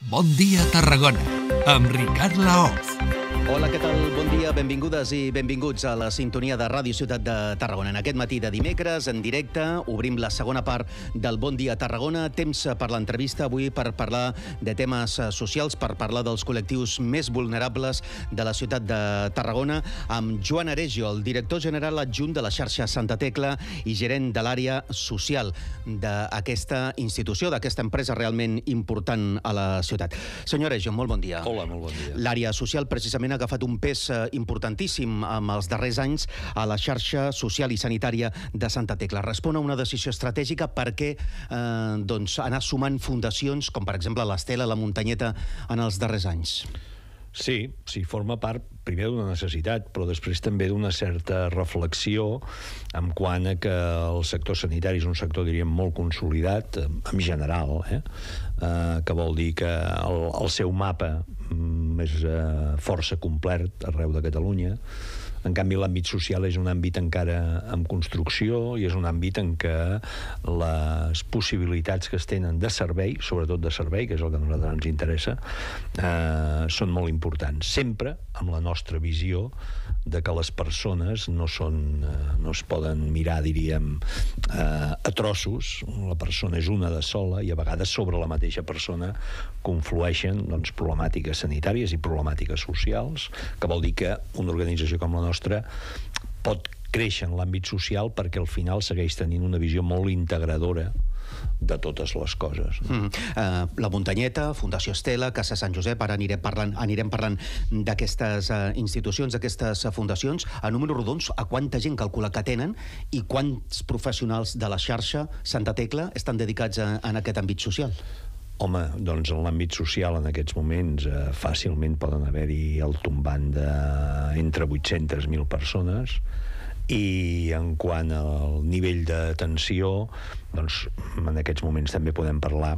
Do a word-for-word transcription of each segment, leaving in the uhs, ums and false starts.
Bon dia, Tarragona, amb Ricard Laoz. Hola, què tal? Bon dia, benvingudes i benvinguts a la sintonia de Ràdio Ciutat de Tarragona. En aquest matí de dimecres, en directe, obrim la segona part del Bon dia, Tarragona. Temps per l'entrevista avui per parlar de temes socials, per parlar dels col·lectius més vulnerables de la ciutat de Tarragona, amb Joan Aregio, el director general adjunt de la xarxa Santa Tecla i gerent de l'àrea social d'aquesta institució, d'aquesta empresa realment important a la ciutat. Senyor Aregio, molt bon dia. Hola, molt bon dia. L'àrea social precisament ha agafat un pes importantíssim amb els darrers anys a la xarxa social i sanitària de Santa Tecla. Respon a una decisió estratègica perquè eh, doncs, anar sumant fundacions com per exemple l'Estela, la Muntanyeta en els darrers anys. Sí, sí, forma part primer d'una necessitat, però després també d'una certa reflexió en quant a que el sector sanitari és un sector, diríem, molt consolidat, en general, eh? Uh, que vol dir que el, el seu mapa mm, és uh, força complet arreu de Catalunya. En canvi, l'àmbit social és un àmbit encara en construcció i és un àmbit en què les possibilitats que es tenen de servei, sobretot de servei, que és el que a nosaltres ens interessa, eh, són molt importants. Sempre amb la nostra visió de que les persones no són, eh, no es poden mirar, diríem, eh, a trossos. La persona és una de sola i a vegades sobre la mateixa persona conflueixen doncs, problemàtiques sanitàries i problemàtiques socials, que vol dir que una organització com la nostra pot créixer en l'àmbit social perquè al final segueix tenint una visió molt integradora de totes les coses. Mm. Uh, la Muntanyeta, Fundació Estela, Casa Sant Josep, ara anirem parlant, anirem parlant d'aquestes uh, institucions, d'aquestes uh, fundacions. A números rodons, a quanta gent calcula que tenen i quants professionals de la xarxa Santa Tecla estan dedicats a, a aquest àmbit social? Home, doncs en l'àmbit social en aquests moments eh, fàcilment poden haver-hi el tombant d'entre vuit-centes mil persones, i en quant al nivell d'atenció, doncs en aquests moments també podem parlar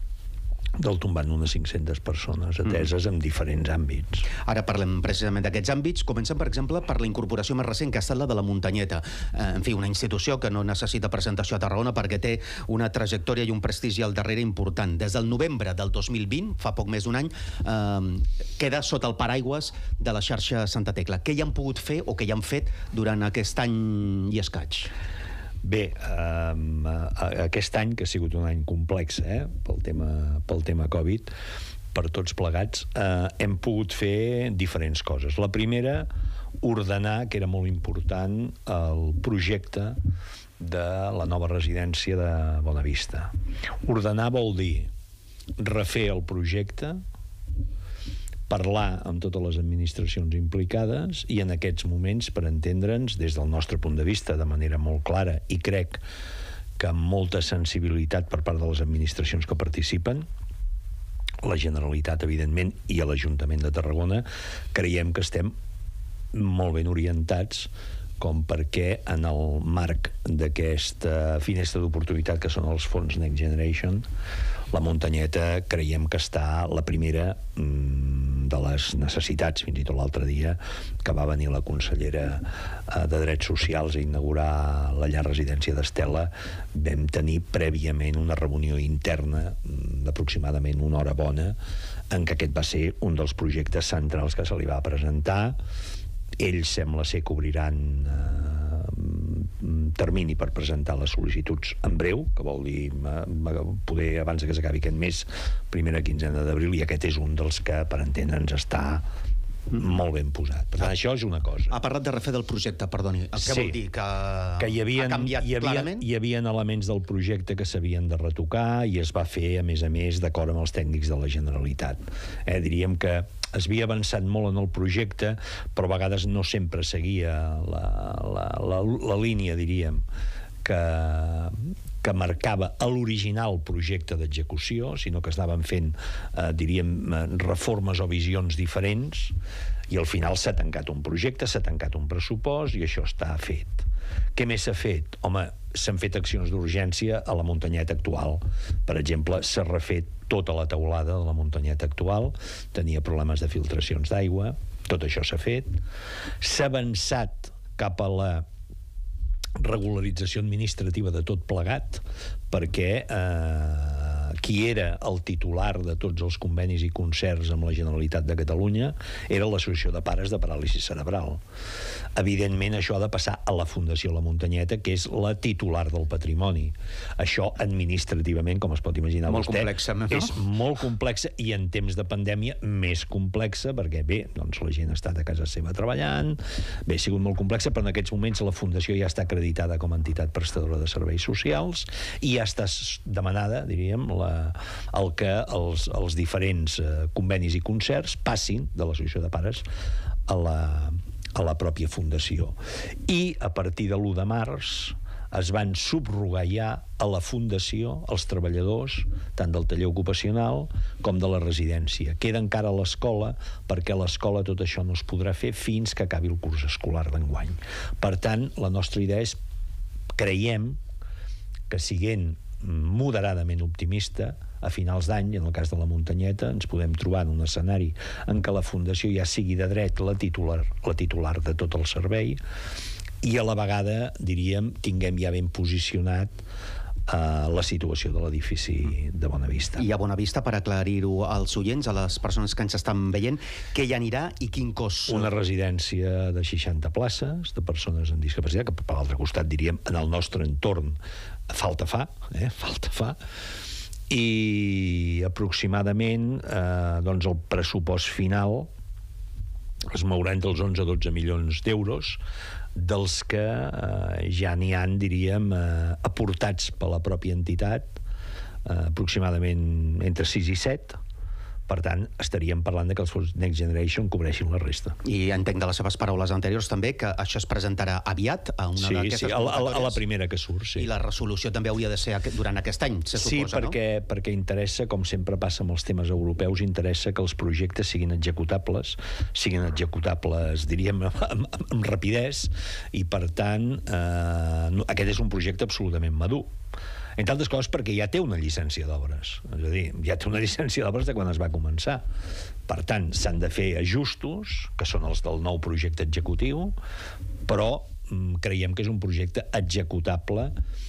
del tombant d'unes cinc-centes persones ateses mm. en diferents àmbits. Ara parlem precisament d'aquests àmbits. Comencem, per exemple, per la incorporació més recent, que ha estat la de la Muntanyeta. Eh, en fi, una institució que no necessita presentació a Tarragona perquè té una trajectòria i un prestigi al darrere important. Des del novembre del dos mil vint, fa poc més d'un any, eh, queda sota el paraigües de la xarxa Santa Tecla. Què hi han pogut fer o què hi han fet durant aquest any i escaig? Bé, eh, aquest any, que ha sigut un any complex eh, pel tema, pel tema Covid, per tots plegats, eh, hem pogut fer diferents coses. La primera, ordenar, que era molt important, el projecte de la nova residència de Bonavista. Ordenar vol dir refer el projecte, parlar amb totes les administracions implicades i en aquests moments, per entendre'ns, des del nostre punt de vista, de manera molt clara, i crec que amb molta sensibilitat per part de les administracions que participen, la Generalitat, evidentment, i a l'Ajuntament de Tarragona, creiem que estem molt ben orientats com perquè en el marc d'aquesta finestra d'oportunitat que són els fons Next Generation, la Muntanyeta creiem que està la primera mmm, de les necessitats. Fins i tot l'altre dia que va venir la consellera eh, de Drets Socials a inaugurar la llar residència d'Estela, vam tenir prèviament una reunió interna d'aproximadament una hora bona en què aquest va ser un dels projectes centrals que se li va presentar. Ells sembla ser que obriran eh, termini per presentar les sol·licituds en breu, que vol dir eh, poder abans que s'acabi aquest mes, primera quinzena d'abril, i aquest és un dels que, per entendre'ns, està molt ben posat. Per tant, ah, això és una cosa. Ha parlat de refer del projecte, perdoni. El que sí, vol dir que, que hi havia, ha canviat hi havia, clarament? Hi havia elements del projecte que s'havien de retocar i es va fer, a més a més, d'acord amb els tècnics de la Generalitat. Eh, diríem que es havia avançat molt en el projecte, però a vegades no sempre seguia la, la, la, la línia, diríem, que, que marcava l'original projecte d'execució, sinó que estaven fent, eh, diríem, reformes o visions diferents, i al final s'ha tancat un projecte, s'ha tancat un pressupost, i això està fet. Què més s'ha fet? Home, s'han fet accions d'urgència a la Muntanyeta actual. Per exemple, s'ha refet tota la teulada de la Muntanyeta actual, tenia problemes de filtracions d'aigua, tot això s'ha fet. S'ha avançat cap a la regularització administrativa de tot plegat, perquè eh, eh, qui era el titular de tots els convenis i concerts amb la Generalitat de Catalunya era l'Associació de Pares de Paràlisi Cerebral. Evidentment, això ha de passar a la Fundació La Muntanyeta, que és la titular del patrimoni. Això, administrativament, com es pot imaginar molt vostè, complexa, no? és molt complexa, i en temps de pandèmia més complexa, perquè bé, doncs la gent ha estat a casa seva treballant, bé, ha sigut molt complexa, però en aquests moments la Fundació ja està acreditada com a entitat prestadora de serveis socials i ja està demanada, diríem, la, el que els, els diferents eh, convenis i concerts passin de l'Associació de Pares a la, a la pròpia Fundació. I a partir de l'u de març es van subrogar ja a la Fundació els treballadors tant del taller ocupacional com de la residència. Queda encara a l'escola, perquè a l'escola tot això no es podrà fer fins que acabi el curs escolar d'enguany. Per tant, la nostra idea és, creiem que siguent moderadament optimista, a finals d'any, en el cas de la Muntanyeta, ens podem trobar en un escenari en què la Fundació ja sigui de dret la titular, la titular de tot el servei, i a la vegada, diríem, tinguem ja ben posicionat uh, la situació de l'edifici de Bonavista. I a Bonavista, per aclarir-ho als oients, a les persones que ens estan veient, què hi anirà i quin cost? Una residència de seixanta places de persones amb discapacitat, que per l'altre costat, diríem, en el nostre entorn falta fa, eh? falta fa, i aproximadament eh, doncs el pressupost final es mourà entre els onze a dotze milions d'euros, dels que eh, ja n'hi han, diríem, eh, aportats per la pròpia entitat, eh, aproximadament entre sis i set. Per tant, estaríem parlant de que els fons Next Generation cobreixin la resta. I entenc de les seves paraules anteriors també que això es presentarà aviat a una sí, d'aquestes sí, a la, convocatòries. a la primera que surt, sí. I la resolució també hauria de ser durant aquest any, se sí, suposa, perquè, no? perquè interessa, com sempre passa amb els temes europeus, interessa que els projectes siguin executables, siguin executables, diríem, amb, amb, amb rapidesa, i per tant, eh, aquest és un projecte absolutament madur. Entre altres coses perquè ja té una llicència d'obres. És a dir, ja té una llicència d'obres de quan es va començar. Per tant, s'han de fer ajustos, que són els del nou projecte executiu, però mm, creiem que és un projecte executable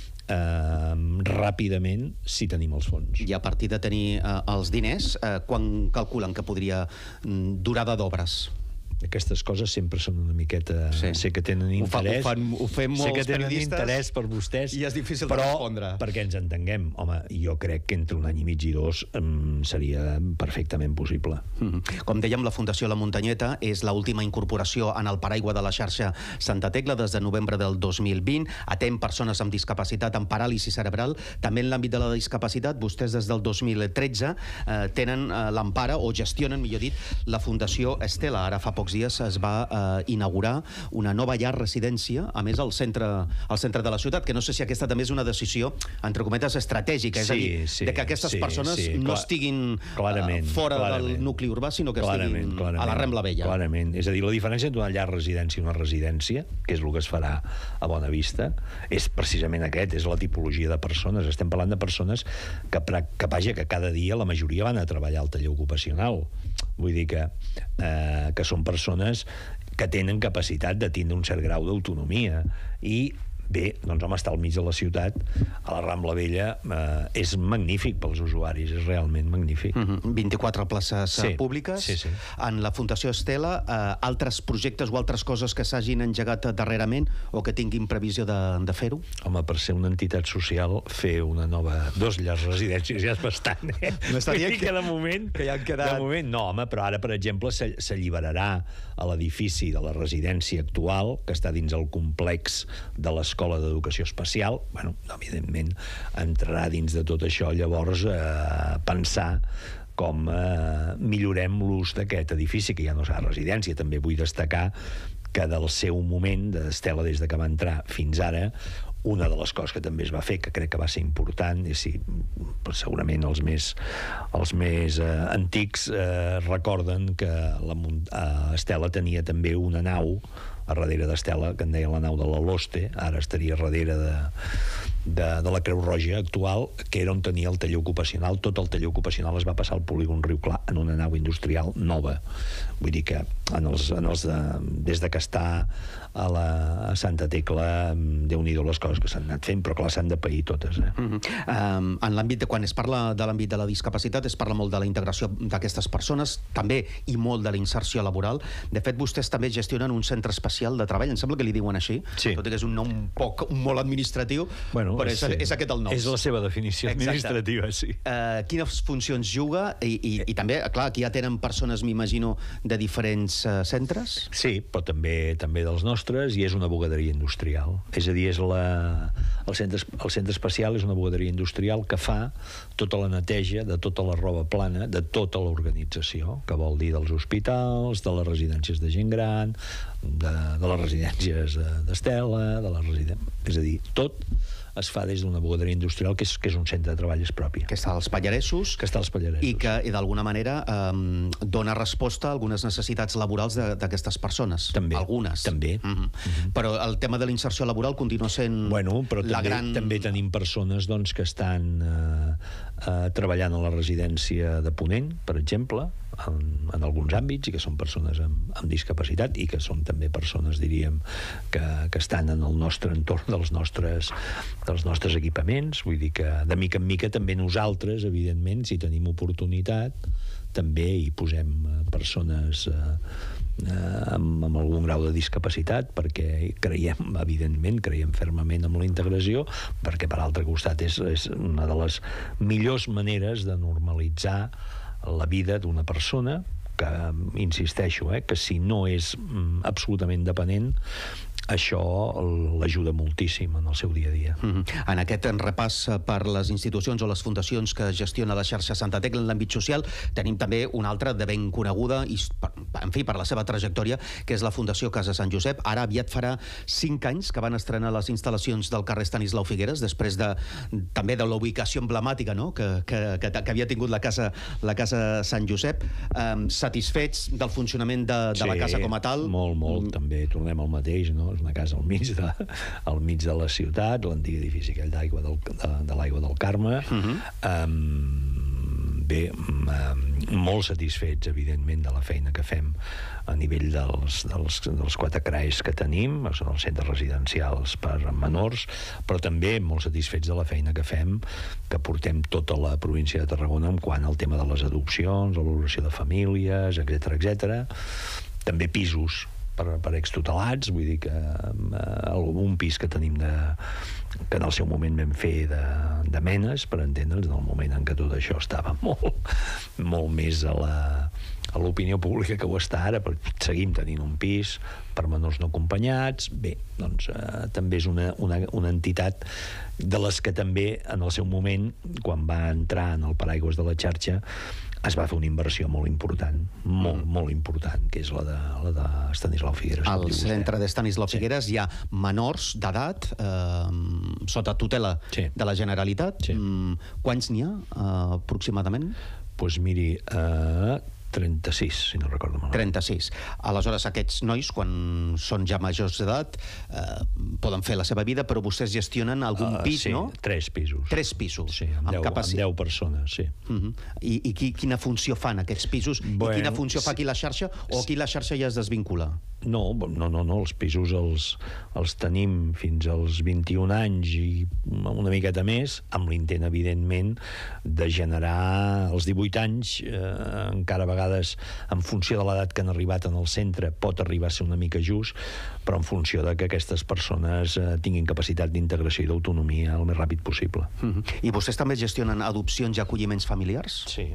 eh, ràpidament si tenim els fons. I a partir de tenir eh, els diners, eh, quan calculen que podria mm, durada d'obres? Aquestes coses sempre són una miqueta... Sí. Sé que tenen interès. Ho, fa, ho, fan, ho fem molts sé que tenen periodistes interès per vostès. I és difícil però, de respondre. perquè ens entenguem, home, jo crec que entre un any i mig i dos um, seria perfectament possible. Mm-hmm. Com dèiem, la Fundació La Muntanyeta és l'última incorporació en el paraigua de la xarxa Santa Tecla des de novembre del dos mil vint. Atén persones amb discapacitat, amb paràlisi cerebral. També en l'àmbit de la discapacitat, vostès des del dos mil tretze eh, tenen eh, l'empara, o gestionen, millor dit, la Fundació Estela. Ara fa pocs dies es va eh, inaugurar una nova llar residència, a més al centre, al centre de la ciutat, que no sé si aquesta també és una decisió, entre cometes, estratègica, és sí, a dir, sí, de que aquestes sí, persones sí, no clar, estiguin clarament, eh, fora clarament, del nucli urbà, sinó que clarament, estiguin clarament, a la Rambla Vella. Clarament. És a dir, la diferència entre una llar residència i una residència, que és el que es farà a Bonavista, és precisament aquest, és la tipologia de persones. Estem parlant de persones que, que vaja, que cada dia la majoria van a treballar al taller ocupacional. Vull dir que, eh, que són persones que tenen capacitat de tindre un cert grau d'autonomia. I bé, doncs home, estar al mig de la ciutat, a la Rambla Vella, eh, és magnífic pels usuaris, és realment magnífic. Mm-hmm. vint-i-quatre places sí, públiques. Sí, sí. En la Fundació Estela, eh, altres projectes o altres coses que s'hagin engegat darrerament o que tinguin previsió de, de fer-ho? Home, per ser una entitat social, fer una nova... Dos llars residències ja és bastant, eh? No està dient que, que de moment... Que ja han quedat... De moment no, home, però ara, per exemple, s'alliberarà a l'edifici de la residència actual, que està dins el complex de l'escola d'Educació Especial. Bueno, evidentment, entrarà dins de tot això, llavors, eh, pensar com eh, millorem l'ús d'aquest edifici, que ja no serà residència. També vull destacar que del seu moment, d'Estela, des de que va entrar fins ara, una de les coses que també es va fer, que crec que va ser important, i sí, segurament els més, els més eh, antics eh, recorden que la eh, Estela tenia també una nau a darrere d'Estela, que en deien la nau de l'Aloste, ara estaria a darrere de, de, de la Creu Roja actual, que era on tenia el taller ocupacional. Tot el taller ocupacional es va passar al polígon Riu Clar en una nau industrial nova. Vull dir que en els, en els de, des de que està a la a Santa Tecla, Déu-n'hi-do les coses que s'han anat fent, però clar, s'han de pair totes. Eh? Mm -hmm. um, en l'àmbit de, quan es parla de l'àmbit de la discapacitat, es parla molt de la integració d'aquestes persones, també i molt de la inserció laboral. De fet, vostès també gestionen un centre especial de treball, em sembla que li diuen així, sí. tot i que és un nom un poc, molt administratiu, bueno, però és, sí. és aquest el nom. És la seva definició administrativa, Exacte. sí. Uh, quines funcions juga? I, i, i també, clar, aquí ja tenen persones, m'imagino, de diferents uh, centres? Sí, però també també dels nostres, i és una bugaderia industrial. És a dir, és la, el, centre, el centre especial és una bugaderia industrial que fa tota la neteja de tota la roba plana de tota l'organització, que vol dir dels hospitals, de les residències de gent gran, de, de les residències d'Estela, de les residències... És a dir, tot es fa des d'una bugaderia industrial que és, que és un centre de treball propi. Que està als Pallaresos. Que està als Pallaresos. I que, d'alguna manera, eh, dona resposta a algunes necessitats laborals d'aquestes persones. També. Algunes. També. Mm -hmm. Mm -hmm. Però el tema de la inserció laboral continua sent bueno, però la també, gran... també tenim persones doncs, que estan eh, eh, treballant a la residència de Ponent, per exemple, en, en alguns àmbits, i que són persones amb, amb discapacitat, i que són també persones, diríem, que, que estan en el nostre entorn dels nostres, dels nostres equipaments. Vull dir que, de mica en mica, també nosaltres, evidentment, si tenim oportunitat, també hi posem persones eh, eh, amb, amb algun grau de discapacitat, perquè creiem, evidentment, creiem fermament en la integració, perquè, per altre costat, és, és una de les millors maneres de normalitzar la vida d'una persona que, insisteixo, eh, que si no és mm, absolutament dependent, això l'ajuda moltíssim en el seu dia a dia. Mm-hmm. En aquest repàs per les institucions o les fundacions que gestiona la xarxa Santa Tecla en l'àmbit social, tenim també una altra de ben coneguda, i, en fi, per la seva trajectòria, que és la Fundació Casa Sant Josep. Ara aviat farà cinc anys que van estrenar les instal·lacions del carrer Estanislau Figueres, després de, també de la ubicació emblemàtica, no?, que, que, que, que havia tingut la casa, la casa Sant Josep. Um, satisfets del funcionament de, de sí, la casa com a tal? Molt, molt, mm. també tornem al mateix, no? És una casa al mig de, al mig de la ciutat, l'antic edifici aquell d'aigua del, de, de l'aigua del Carme. Uh-huh. um, bé, um, molt satisfets, evidentment, de la feina que fem a nivell dels, dels, dels quatre craes que tenim, són els centres residencials per menors, però també molt satisfets de la feina que fem, que portem tota la província de Tarragona en quant al tema de les adopcions, la valoració de famílies, etcètera, etcètera. També pisos per, per extutelats, vull dir que eh, un pis que tenim de, que en el seu moment vam fer de, de menes, per entendre'ns, en el moment en què tot això estava molt, molt més a la a l'opinió pública que ho està ara, però seguim tenint un pis per menors no acompanyats. Bé, doncs eh, també és una, una, una entitat de les que també en el seu moment, quan va entrar en el paraigües de la xarxa, es va fer una inversió molt important, molt, molt important, que és la de, la de Estanislau Figueres. Al centre d'Estanislau Figueres sí. Hi ha menors d'edat eh, sota tutela sí. de la Generalitat. Sí. Mm, quants n'hi ha, eh, aproximadament? Doncs pues miri, eh, trenta-sis, si no recordo malament. trenta-sis. Aleshores, aquests nois, quan són ja majors d'edat, eh, poden fer la seva vida, però vostès gestionen algun uh, pis, sí, no? Tres pisos. Tres pisos. Sí, amb, amb, deu, capaci... amb deu persones, sí. Uh-huh. I i qui, quina funció fan aquests pisos? Bueno, I quina funció fa aquí la xarxa? O aquí la xarxa ja es desvincula? No, no, no, no. Els pisos els, els tenim fins als vint-i-un anys i una miqueta més, amb l'intent, evidentment, de generar els divuit anys, eh, encara a vegades en funció de l'edat que han arribat en el centre pot arribar a ser una mica just, però en funció de que aquestes persones eh, tinguin capacitat d'integració i d'autonomia el més ràpid possible. Uh-huh. I vostès també gestionen adopcions i acolliments familiars? Sí.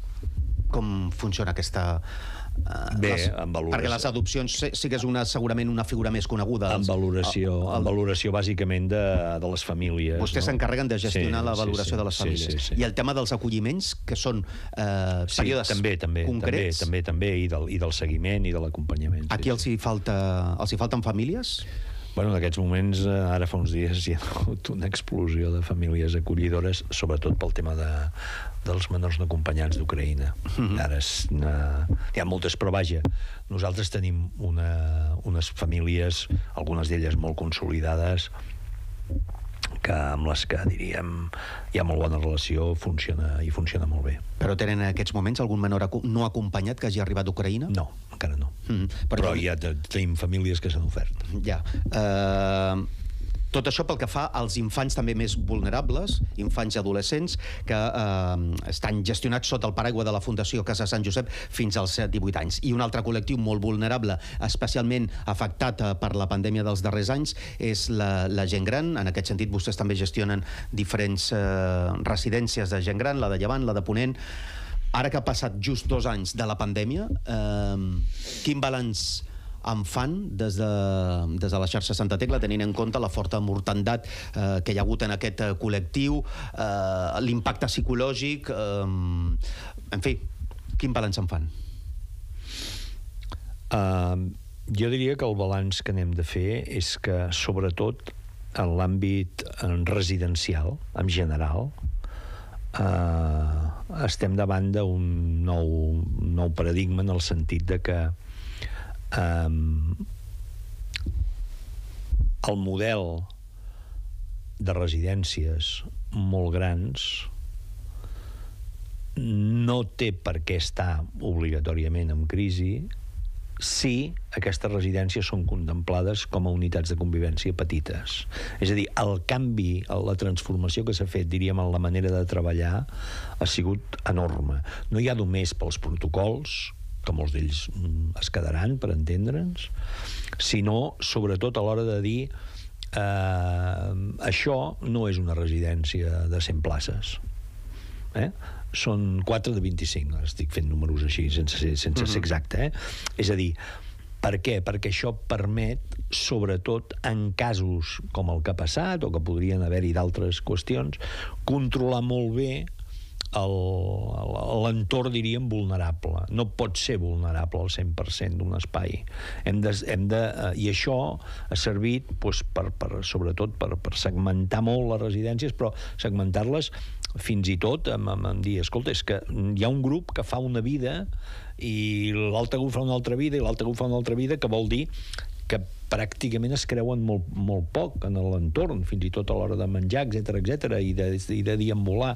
Com funciona aquesta... Uh, Bé, les, en valoració. Perquè les adopcions sí que és una, segurament una figura més coneguda. En valoració, el, el, en valoració bàsicament de, de les famílies. Vostès no? s'encarreguen de gestionar sí, la valoració sí, sí, de les famílies. Sí, sí, sí. I el tema dels acolliments, que són eh, sí, períodes també, també, concrets... També, també, també, i del, i del seguiment i de l'acompanyament. Aquí sí, els, hi falta, els hi falten famílies? Bueno, en aquests moments, ara fa uns dies, hi ha hagut una explosió de famílies acollidores, sobretot pel tema de, dels menors no acompanyats d'Ucraïna. Mm-hmm. Ara és una... hi ha moltes, però vaja, nosaltres tenim una, unes famílies, algunes d'elles molt consolidades, que amb les que, diríem, hi ha molt bona relació, funciona i funciona molt bé. Però tenen en aquests moments algun menor no acompanyat que hagi arribat d'Ucraïna? No, encara no. Mm-hmm. Però, Però ja tenim famílies que s'han ofert. Ja. Uh, tot això pel que fa als infants també més vulnerables, infants i adolescents, que uh, estan gestionats sota el paraigua de la Fundació Casa Sant Josep fins als divuit anys. I un altre col·lectiu molt vulnerable, especialment afectat uh, per la pandèmia dels darrers anys, és la, la gent gran. En aquest sentit, vostès també gestionen diferents uh, residències de gent gran, la de Llevant, la de Ponent. Ara que ha passat just dos anys de la pandèmia, uh, quin balanç en fan des de, des de la xarxa Santa Tecla, tenint en compte la forta mortandat eh, que hi ha hagut en aquest eh, col·lectiu, eh, l'impacte psicològic, eh, en fi, quin balanç en fan? Uh, jo diria que el balanç que n'hem de fer és que, sobretot, en l'àmbit residencial, en general, uh, estem davant d'un nou, nou paradigma en el sentit de que Um, el model de residències molt grans no té per què estar obligatòriament en crisi si aquestes residències són contemplades com a unitats de convivència petites. És a dir, el canvi, la transformació que s'ha fet, diríem, en la manera de treballar ha sigut enorme. No hi ha només pels protocols, que molts d'ells es quedaran, per entendre'ns, sinó, sobretot, a l'hora de dir eh, això no és una residència de cent places. Eh? Són quatre de vint-i-cinc, estic fent números així, sense ser, sense ser exacte. Eh? És a dir, per què? Perquè això permet, sobretot en casos com el que ha passat, o que podrien haver-hi d'altres qüestions, controlar molt bé l'entorn, diríem, vulnerable. No pot ser vulnerable al cent per cent d'un espai. Hem de, hem de, I això ha servit, doncs, per, per, sobretot per, per segmentar molt les residències, però segmentar-les fins i tot amb, amb, amb dir, escolta, és que hi ha un grup que fa una vida i l'altre grup fa una altra vida i l'altre grup fa una altra vida, que vol dir que pràcticament es creuen molt, molt poc en l'entorn, fins i tot a l'hora de menjar, etcètera, etcètera, i de, i de deambular.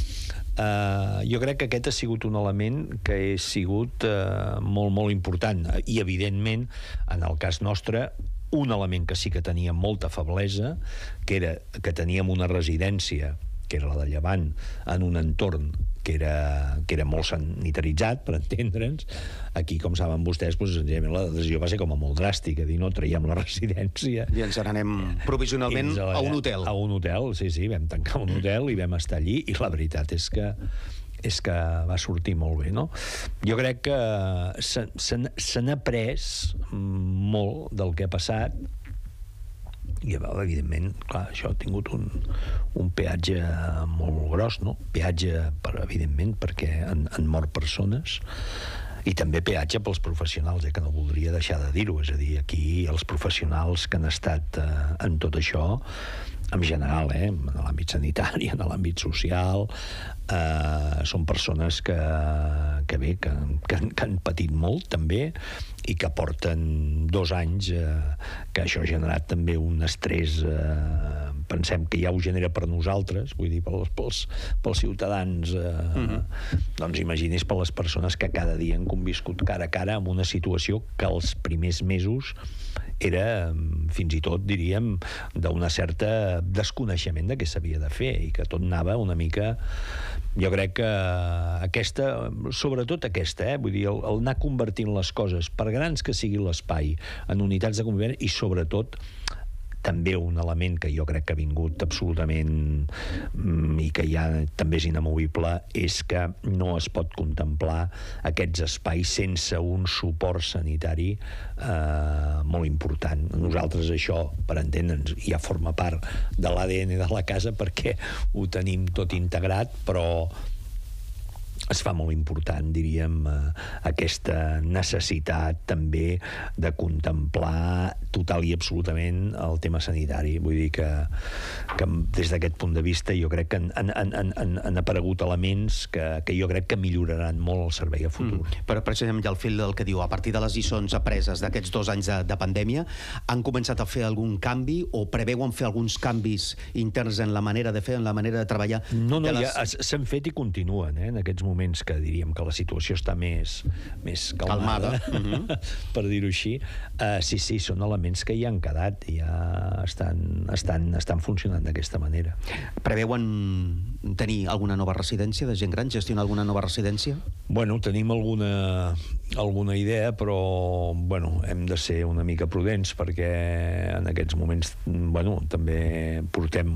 Uh, jo crec que aquest ha sigut un element que ha sigut uh, molt, molt important. I, evidentment, en el cas nostre, un element que sí que tenia molta feblesa, que era que teníem una residència, que era la de Llevant, en un entorn que era, que era molt sanitaritzat, per entendre'ns. Aquí, com saben vostès, doncs, la decisió va ser com a molt dràstica, dir, no, traiem la residència. I ens n'anem provisionalment a, la, a un hotel. A un hotel, sí, sí, vam tancar un hotel i vam estar allí, i la veritat és que és que va sortir molt bé, no? Jo crec que se, se, se n'ha après molt del que ha passat, i evidentment, clar, això ha tingut un, un peatge molt gros, no? Peatge, per, evidentment, perquè han, han mort persones, i també peatge pels professionals, eh, que no voldria deixar de dir-ho. És a dir, aquí els professionals que han estat eh, en tot això, en general, eh, en l'àmbit sanitari, en l'àmbit social, eh, són persones que, que bé, que, que, que han patit molt, també, i que porten dos anys eh, que això ha generat també un estrès, eh, pensem que ja ho genera per nosaltres, vull dir, pels, pels, pels ciutadans, eh, mm-hmm. doncs imagini's per les persones que cada dia han conviscut cara a cara amb una situació que els primers mesos era, fins i tot, diríem, d'una certa desconeixement de què s'havia de fer, i que tot anava una mica... Jo crec que aquesta, sobretot aquesta, eh, vull dir, el, el anar convertint les coses, per grans que sigui l'espai, en unitats de convivència, i sobretot també un element que jo crec que ha vingut absolutament i que ja també és inamovible, és que no es pot contemplar aquests espais sense un suport sanitari eh, molt important. Nosaltres això, per entendre'ns, ja forma part de l'A D N de la casa perquè ho tenim tot integrat, però es fa molt important, diríem, eh, aquesta necessitat també de contemplar total i absolutament el tema sanitari. Vull dir que, que des d'aquest punt de vista jo crec que han, han, han, han, han aparegut elements que, que jo crec que milloraran molt el servei a futur. Mm. Però precisament ja al fil del que diu, a partir de les lliçons apreses d'aquests dos anys de, de pandèmia, han començat a fer algun canvi o preveuen fer alguns canvis interns en la manera de fer, en la manera de treballar? No, no, les... ja s'han fet i continuen, eh, en aquests moments que diríem que la situació està més, més calmada, calmada. Uh-huh. per dir-ho així. Uh, sí, sí, són elements que ja han quedat, ja estan, estan, estan funcionant d'aquesta manera. Preveuen tenir alguna nova residència de gent gran, gestionar alguna nova residència? Bueno, tenim alguna, alguna idea, però bueno, hem de ser una mica prudents perquè en aquests moments bueno, també portem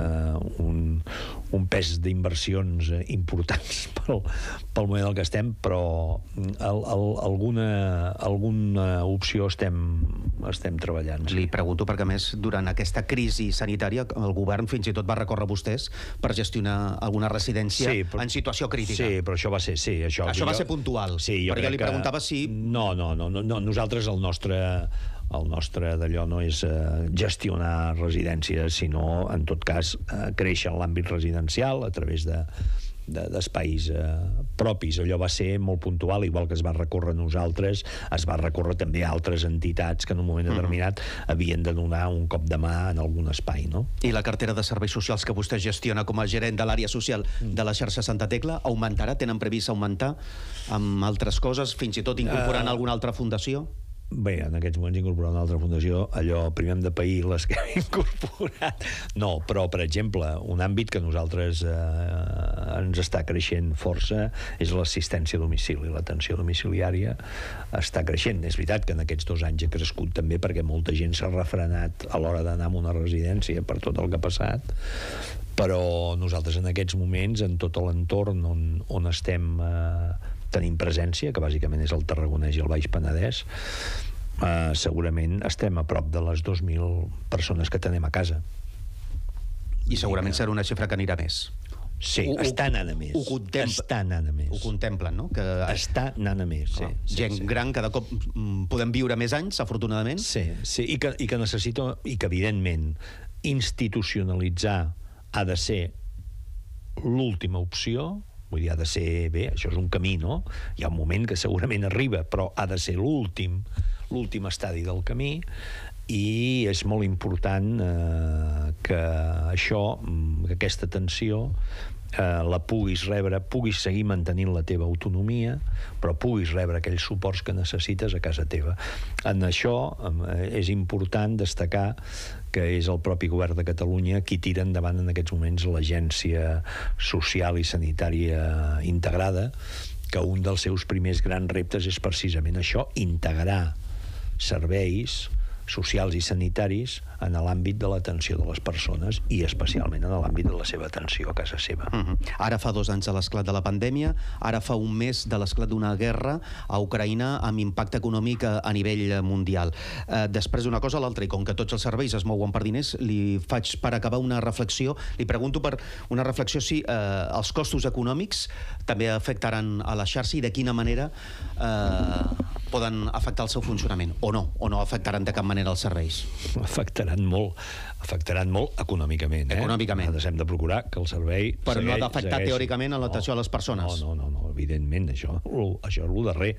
eh, un, un pes d'inversions importants pel, pel moment en què estem, però el, el, alguna, alguna opció estem, estem treballant. Sí. Li pregunto perquè, a més, durant aquesta crisi sanitària, el govern fins i tot va recórrer vostès per gestionar alguna residència sí, però, en situació crítica. Sí, però això va ser... Sí, això això va jo, ser puntual. Sí, jo perquè jo li preguntava que, si... No, no, no, no, no. Nosaltres el nostre... El nostre d'allò no és eh, gestionar residències, sinó, en tot cas, eh, créixer en l'àmbit residencial a través de, de, d'espais eh, propis. Allò va ser molt puntual, igual que es va recórrer nosaltres, es va recórrer també a altres entitats que en un moment determinat mm-hmm. havien de donar un cop de mà en algun espai, no? I la cartera de serveis socials que vostè gestiona com a gerent de l'àrea social mm. de la xarxa Santa Tecla augmentarà? Tenen previst augmentar amb altres coses, fins i tot incorporant uh... alguna altra fundació? Bé, en aquests moments incorporar una altra fundació, allò, primer hem de pair les que hem incorporat. No, però, per exemple, un àmbit que nosaltres eh, ens està creixent força és l'assistència a domicili. L'atenció domiciliària està creixent. És veritat que en aquests dos anys ha crescut també perquè molta gent s'ha refrenat a l'hora d'anar a una residència per tot el que ha passat, però nosaltres en aquests moments, en tot l'entorn on, on estem eh, tenim presència, que bàsicament és el Tarragonès i el Baix Penedès, eh, segurament estem a prop de les dos mil persones que tenim a casa. I segurament serà una xifra que anirà més. Sí, ho, està anant a més. Ho, contempla, està anant a més. Ho contemplen, no? Que... Està anant a més, sí. Oh, sí gent sí. gran, cada cop podem viure més anys, afortunadament. Sí, sí, i que, i que necessita, i que evidentment institucionalitzar ha de ser l'última opció. Vull dir, ha de ser, bé, això és un camí, no? Hi ha un moment que segurament arriba, però ha de ser l'últim, l'últim estadi del camí, i és molt important eh, que això, que aquesta atenció eh, la puguis rebre, puguis seguir mantenint la teva autonomia, però puguis rebre aquells suports que necessites a casa teva. En això eh, és important destacar que és el propi govern de Catalunya qui tira endavant en aquests moments l'Agència Social i Sanitària Integrada, que un dels seus primers grans reptes és precisament això, integrar serveis socials i sanitaris en l'àmbit de l'atenció de les persones i especialment en l'àmbit de la seva atenció a casa seva. Uh-huh. Ara fa dos anys de l'esclat de la pandèmia, ara fa un mes de l'esclat d'una guerra a Ucraïna amb impacte econòmic a, a nivell mundial. Eh, després d'una cosa a l'altra, i com que tots els serveis es mouen per diners, li faig per acabar una reflexió, li pregunto per una reflexió si eh, els costos econòmics també afectaran a la xarxa i de quina manera eh, poden afectar el seu funcionament, o no, o no afectaran de cap manera els serveis. Afectaran molt, afectaran molt econòmicament. Eh? Econòmicament. Nosaltres hem de procurar que el servei... Però segueix, no ha d'afectar segueix... teòricament en l'atenció no, a les persones. No, no, no, no evidentment, això, això és el darrer.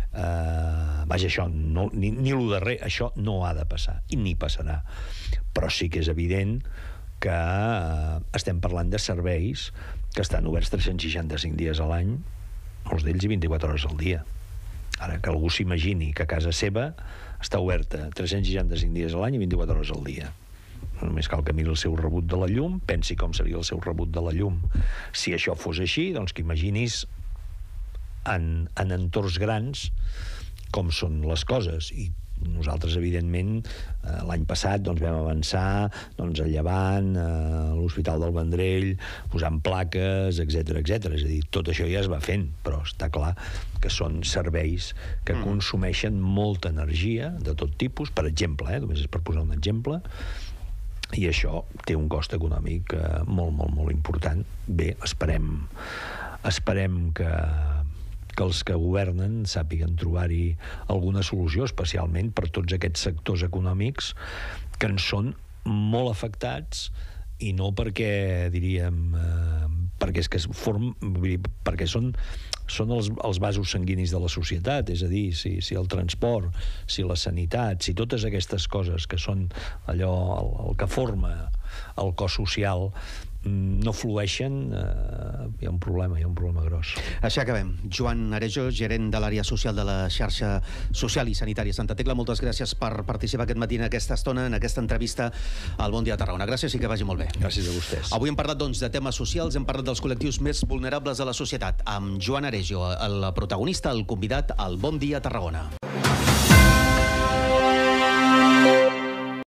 Uh, vaja, això, no, ni, ni el darrer, això no ha de passar, i ni passarà. Però sí que és evident que uh, estem parlant de serveis que estan oberts tres-cents seixanta-cinc dies a l'any, molts d'ells i vint-i-quatre hores al dia. Ara, que algú s'imagini que a casa seva està oberta tres-cents seixanta-cinc dies a l'any i vint-i-quatre hores al dia. Només cal que miri el seu rebut de la llum, pensi com seria el seu rebut de la llum. Si això fos així, doncs que imaginis en, en entorns grans com són les coses. I nosaltres, evidentment, eh, l'any passat doncs, vam avançar doncs, a Llevant, a l'Hospital del Vendrell, posant plaques, etcètera, etcètera. És a dir, tot això ja es va fent, però està clar que són serveis que mm. consumeixen molta energia de tot tipus, per exemple, eh, només és per posar un exemple, i això té un cost econòmic eh, molt, molt, molt important. Bé, esperem esperem que que els que governen sàpiguen trobar-hi alguna solució, especialment per tots aquests sectors econòmics que en són molt afectats, i no perquè, diríem, eh, perquè és que form, vull dir, perquè són, són els, els vasos sanguinis de la societat, és a dir, si, si el transport, si la sanitat, si totes aquestes coses que són allò, el, el que forma el cos social, no flueixen, eh, hi ha un problema, hi ha un problema gros. Així acabem. Joan Arejo, gerent de l'àrea social de la xarxa social i sanitària Santa Tecla, moltes gràcies per participar aquest matí en aquesta estona, en aquesta entrevista al Bon Dia Tarragona. Gràcies i que vagi molt bé. Gràcies a vostès. Avui hem parlat, doncs, de temes socials, hem parlat dels col·lectius més vulnerables de la societat, amb Joan Arejo, el protagonista, el convidat al Bon Dia Tarragona.